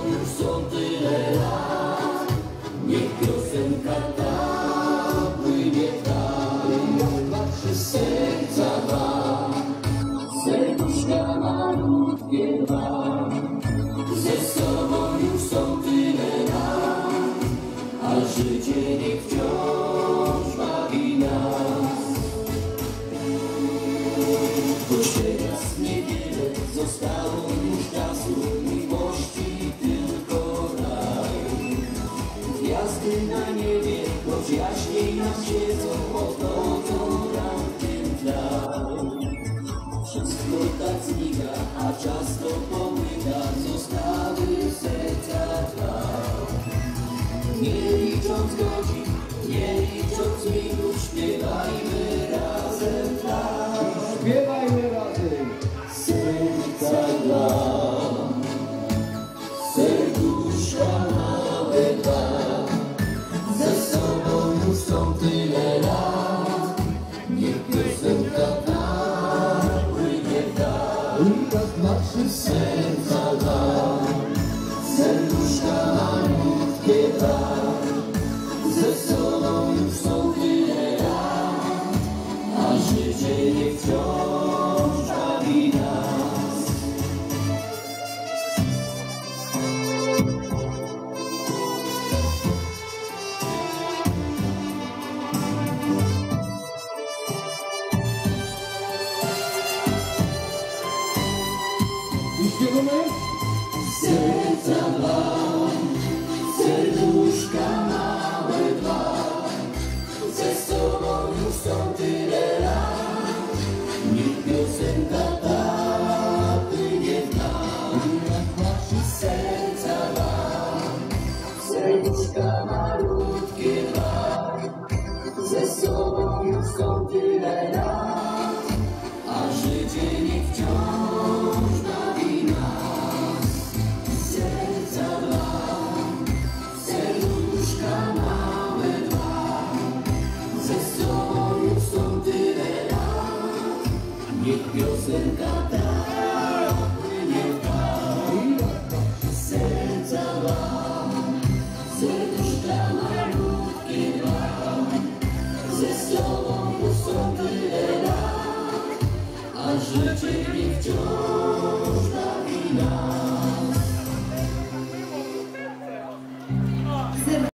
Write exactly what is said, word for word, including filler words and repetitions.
już są tyle lat. Niech piosenka ta płynie dalej. Patrzy serca dwa, serduszka malutkie dwa. Ze sobą już są tyle lat, a życie niech wciąż bawi nas. Choć teraz niewiele zostało już czasu, miłości tylko raj. Gwiazdy na niebie, choć jaśniej nam siedzą, odchodzą rankiem w dal. Wszystko tak znika, a czas to pomyka, zostały serca dwa. Nie licząc godzin, nie licząc minut, śpiewajmy razem tak. Śpiewajmy razem. Serca dwa, serduszka małe dwa. Ze sobą już są tyle lat. Niech piosenka ta płynie w dal. Raz, dwa, trzy, Serca dwa, serduszka malutkie dwa. Ze sobą już są tyle lat, a życie niech wciąż bawi nas. i śpiewamy. Serca dwa, serduszka małe dwa. Ze sobą już są tyle lat. Niech piosenka ta płynie w nas. Serca dwa, serduszka malutkie dwa. Ze sobą już są tyle lat, a życie niech wciąż bawi nas. Serca dwa, serduszka małe dwa. Ze sobą już są tyle lat. Niech piosenka ta